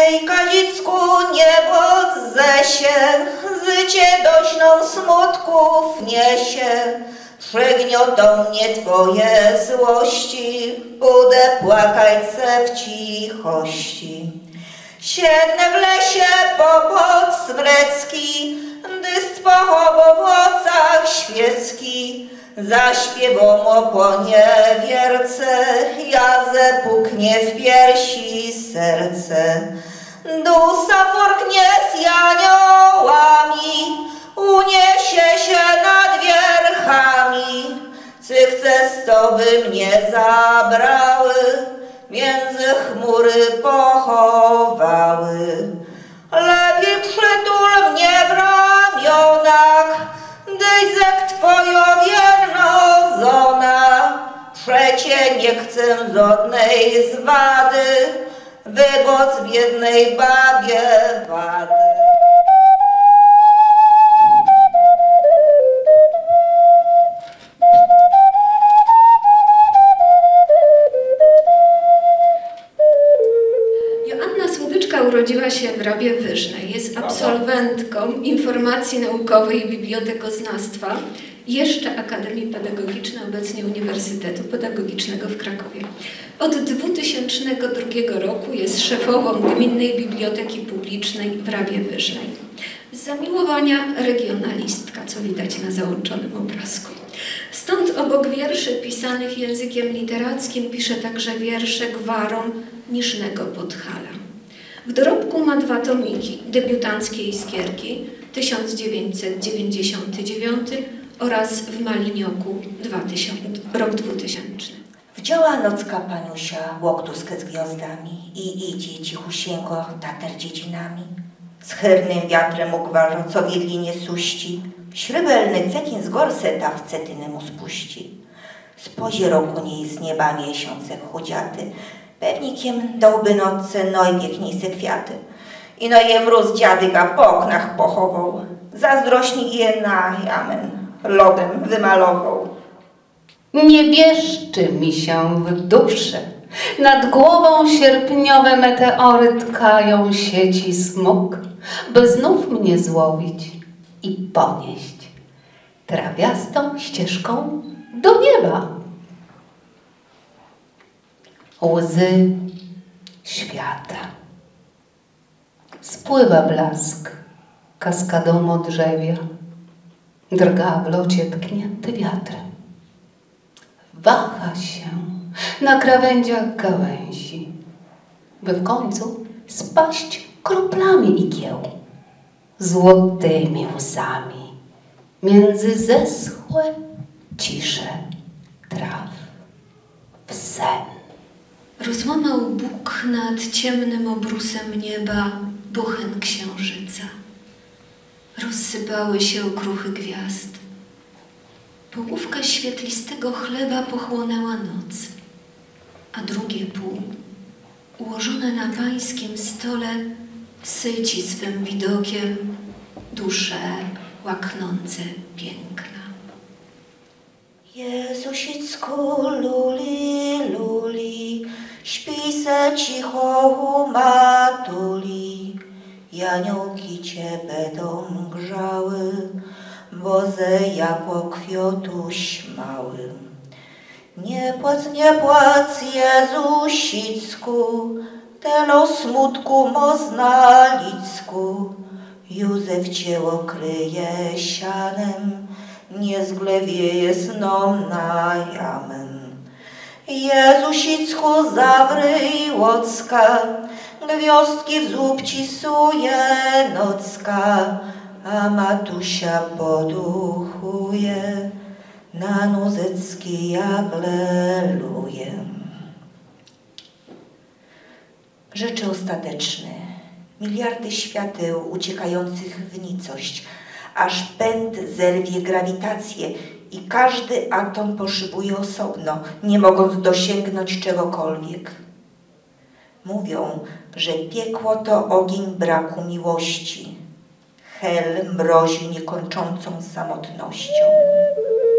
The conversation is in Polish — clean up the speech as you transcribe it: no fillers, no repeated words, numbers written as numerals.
Ej, Kazicku, niebo dze się, zycie doźną smutków niesie. Przygniotą mnie twoje złości, budę płakać se w cichości. Siednę w lesie popod smrecki, gdy spochowo w ocach świecki. Zaśpiewą opłonie wierce, jaze puknie w piersi serce. Dusa forknie z janiołami, uniesie się nad wierchami. Cychce stoby mnie zabrały, między chmury pochowały. Lepiej przytul mnie w ramionach, dyzek twojo wiernozona. Przecie nie chcę żadnej zwady, wyboc biednej babie wady. Urodziła się w Rabie Wyżnej. Jest absolwentką informacji naukowej i bibliotekoznawstwa, jeszcze Akademii Pedagogicznej, obecnie Uniwersytetu Pedagogicznego w Krakowie. Od 2002 roku jest szefową Gminnej Biblioteki Publicznej w Rabie Wyżnej. Z zamiłowania regionalistka, co widać na załączonym obrazku. Stąd obok wierszy pisanych językiem literackim pisze także wiersze gwarą Niżnego Podhala. W dorobku ma 2 tomiki, debiutanckie Iskierki 1999 oraz w Malinioku rok 2000. Wdziała nocka paniusia łoktuskę z gwiazdami i idzie cichusieńko tater dziedzinami. Z chyrnym wiatrem ugwarza, co wiedlinie suści, śrybelny cekin z gorseta w cetynę mu spuści. Spozie roku niej z nieba miesiące chudziaty, pewnikiem dałby nocce najpiękniejsze kwiaty. I no je mróz dziadyga po oknach pochował, zazdrośnik je na jamen lodem wymalował. Nie bieszczy mi się w duszę, nad głową sierpniowe meteory tkają sieci smug, by znów mnie złowić i ponieść trawiastą ścieżką do nieba. Łzy świata. Spływa blask kaskadą modrzewia, drga w locie tknięty wiatrem. Waha się na krawędziach gałęzi, by w końcu spaść kroplami igieł, złotymi łzami między zeschłe cisze traw w sen. Rozłamał Bóg nad ciemnym obrusem nieba bochen księżyca. Rozsypały się okruchy gwiazd. Połówka świetlistego chleba pochłonęła noc, a drugie pół, ułożone na pańskim stole, syci swym widokiem dusze łaknące piękna. Jezusicku, luli, luli, śpi se cicho u matuli. Janiołki cię będą grzały, boze jako kwiatuś mały. Nie płac, Jezusicku, telo smutku mozna licku. Józef cię okryje sianem, nie zglewieje snom na jamen. Jezusicku, zawryj łocka, gwiazdki w złup ci suje nocka, a matusia poduchuje, na Nózecki jagleluje. Rzeczy ostateczne, miliardy świateł uciekających w nicość, aż pęd zerwie grawitację i każdy atom poszybuje osobno, nie mogąc dosięgnąć czegokolwiek. Mówią, że piekło to ogień braku miłości. Hel mrozi niekończącą samotnością.